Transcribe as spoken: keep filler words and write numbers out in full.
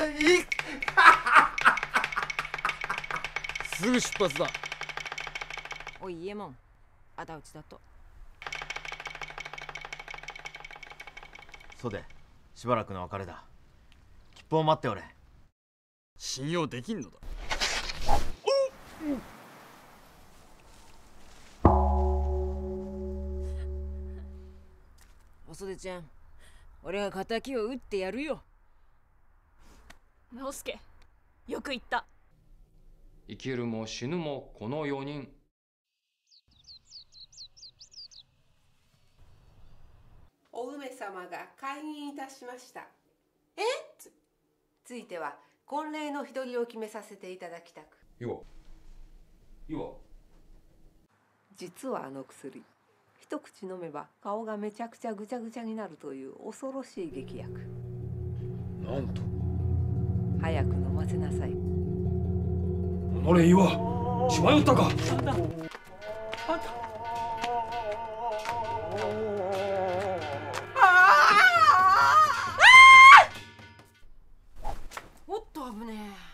すぐ出発だ。 おい、伊右衛門、あだ討ちだと。 そうで、しばらくの別れだ。切符を待っておれ。 信用できんのだ。 お袖ちゃん、俺が敵を撃ってやるよ。 直輔、よく言った。 生きるも死ぬもこのよにん。 お梅様が開議いたしました。えつついては婚礼の日取りを決めさせていただきたく。 いいわ。いいわ。 実はあの薬、一口飲めば顔がめちゃくちゃぐちゃぐちゃになるという恐ろしい劇薬。 なんと。 早く飲ませなさい。 おのれ岩、しまよったか。 あんた、あんた。 おっと危ねえ。